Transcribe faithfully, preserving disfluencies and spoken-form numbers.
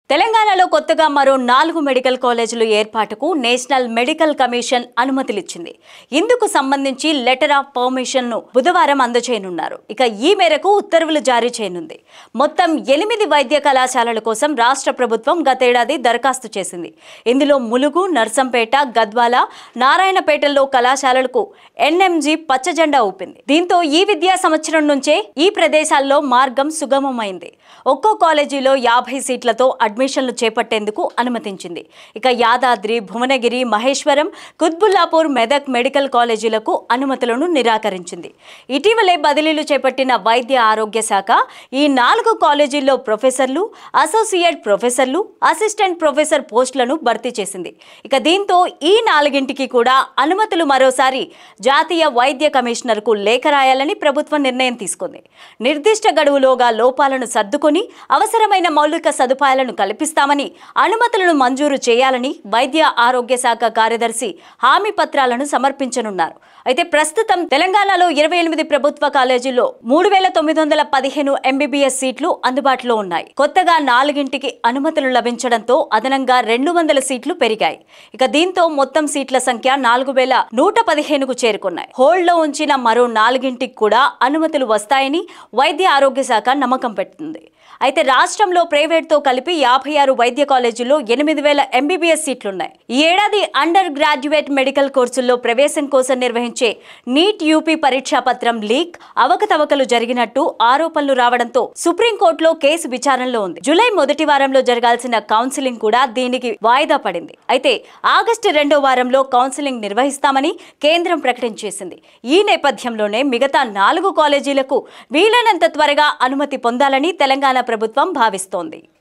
తెలంగాణలో కొత్తగా మరో నాలుగు మెడికల్ కాలేజీలు ఏర్పాటుకు నేషనల్ మెడికల్ కమిషన్ అనుమతులిచ్చింది. ఇందుకు సంబంధించి లెటర్ ఆఫ్ పర్మిషన్ ను బుధవారం అందజేయనున్నారు. ఇక ఈ మేరకు ఉత్తర్వులు జారీ చేయనుంది. మొత్తం ఎనిమిది వైద్య కళాశాలల కోసం రాష్ట్ర ప్రభుత్వం గతేడాది దరఖాస్తు చేసింది. ఇందులో ములుగు, నర్సంపేట, గద్వాల, నారాయణపేటల్లో కళాశాలలకు ఎన్ఎంజీ పచ్చజెండా ఊపింది. దీంతో ఈ విద్యా సంవత్సరం నుంచే ఈ ప్రదేశాల్లో మార్గం సుగమమైంది. ఒక్కో కాలేజీలో యాభై సీట్లతో అడ్మిషన్లు చేపట్టేందుకు అనుమతించింది. ఇక యాదాద్రి, భువనగిరి, మహేశ్వరం, కుత్బుల్లాపూర్, మెదక్ మెడికల్ కాలేజీలకు అనుమతులను నిరాకరించింది. ఇటీవలే బదిలీలు చేపట్టిన వైద్య ఆరోగ్య శాఖ ఈ నాలుగు కాలేజీల్లో ప్రొఫెసర్లు, అసోసియేట్ ప్రొఫెసర్లు, అసిస్టెంట్ ప్రొఫెసర్ పోస్టులను భర్తీ చేసింది. ఇక దీంతో ఈ నాలుగింటికి కూడా అనుమతులు మరోసారి జాతీయ వైద్య కమిషనర్కు లేఖ రాయాలని ప్రభుత్వం నిర్ణయం తీసుకుంది. నిర్దిష్ట గడువులోగా లోపాలను సర్దుకొని అవసరమైన మౌలిక సదుపాయాలను కల్పిస్తామని, అనుమతులను మంజూరు చేయాలని వైద్య ఆరోగ్య శాఖ కార్యదర్శి హామీ పత్రాలను సమర్పించనున్నారు. అయితే ప్రస్తుతం తెలంగాణలో ఇరవై ఎనిమిది ప్రభుత్వ కాలేజీల్లో మూడు వేల తొమ్మిది వందల పదిహేను ఎంబీబీఎస్ సీట్లు అందుబాటులో ఉన్నాయి. కొత్తగా నాలుగింటికి అనుమతులు లభించడంతో అదనంగా రెండు వందల సీట్లు పెరిగాయి. ఇక దీంతో మొత్తం సీట్ల సంఖ్య నాలుగు వేల నూట పదిహేనుకు చేరుకున్నాయి. హోల్డ్లో ఉంచిన మరో నాలుగింటికి కూడా అనుమతులు వస్తాయని వైద్య ఆరోగ్య శాఖ నమ్మకం పెట్టింది. అయితే రాష్ట్రంలో ప్రైవేట్తో కలిపి యాభై ఆరు వైద్య కాలేజీల్లో ఎనిమిది వేల ఎంబీబీఎస్ సీట్లున్నాయి. ఈ ఏడాది అండర్ గ్రాడ్యుయేట్ మెడికల్ కోర్సుల్లో ప్రవేశం కోసం నిర్వహించే నీట్ యూపీ పరీక్షా పత్రం లీక్, అవకతవకలు జరిగినట్టు ఆరోపణలు రావడంతో సుప్రీంకోర్టులో కేసు విచారణలో ఉంది. జూలై మొదటి వారంలో జరగాల్సిన కౌన్సిలింగ్ కూడా దీనికి వాయిదా పడింది. అయితే ఆగస్టు రెండో వారంలో కౌన్సిలింగ్ నిర్వహిస్తామని కేంద్రం ప్రకటించేసింది. ఈ నేపథ్యంలోనే మిగతా నాలుగు కాలేజీలకు వీలైనంత త్వరగా అనుమతి పొందాలని తెలంగాణ ప్రభుత్వం భావిస్తోంది.